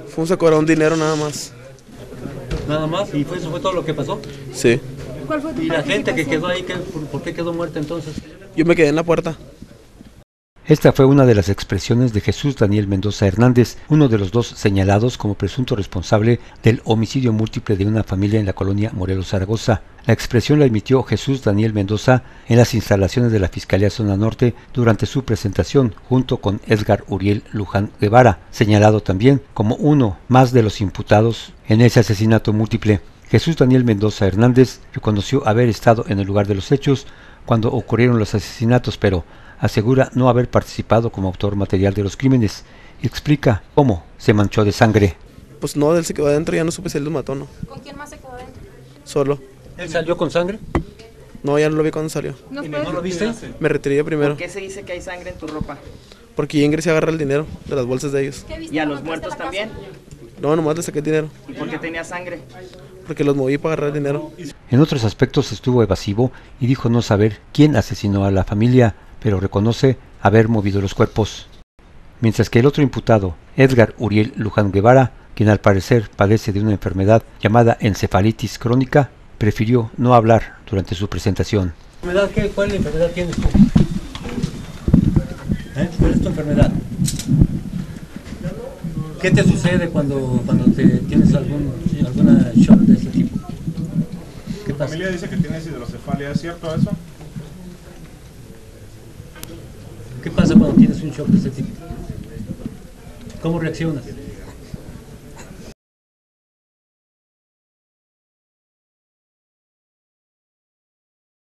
Fuimos a cobrar un dinero nada más. Nada más, y eso fue todo lo que pasó. Sí. ¿Cuál fue tu Y la gente que participación? quedó ahí, ¿por qué quedó muerta entonces? Yo me quedé en la puerta. Esta fue una de las expresiones de Jesús Daniel Mendoza Hernández, uno de los dos señalados como presunto responsable del homicidio múltiple de una familia en la colonia Morelos, Zaragoza. La expresión la emitió Jesús Daniel Mendoza en las instalaciones de la Fiscalía Zona Norte durante su presentación, junto con Edgar Uriel Luján Guevara, señalado también como uno más de los imputados en ese asesinato múltiple. Jesús Daniel Mendoza Hernández reconoció haber estado en el lugar de los hechos cuando ocurrieron los asesinatos, pero asegura no haber participado como autor material de los crímenes. Explica cómo se manchó de sangre. Pues no, él se quedó adentro, ya no supe si él los mató o no. ¿Con quién más se quedó adentro? Solo. ¿Él salió con sangre? No, ya no lo vi cuando salió. ¿Nos ¿Y puedes- no lo viste? Me retiré yo primero. ¿Por qué se dice que hay sangre en tu ropa? Porque yo ingresé a agarrar el dinero de las bolsas de ellos. ¿Qué viste ¿Y a cuando los muertos entraste a la también? casa? No, nomás le saqué el dinero. ¿Y por qué tenía sangre? Porque los moví para agarrar el dinero. En otros aspectos estuvo evasivo y dijo no saber quién asesinó a la familia, pero reconoce haber movido los cuerpos. Mientras que el otro imputado, Edgar Uriel Luján Guevara, quien al parecer padece de una enfermedad llamada encefalitis crónica, prefirió no hablar durante su presentación. ¿Cuál enfermedad tienes tú? ¿Cuál es tu enfermedad? ¿Qué te sucede cuando tienes alguna shock de este tipo? ¿Qué La pasa? familia dice que tienes hidrocefalia, ¿es cierto eso? ¿Qué pasa cuando tienes un shock de este tipo? ¿Cómo reaccionas?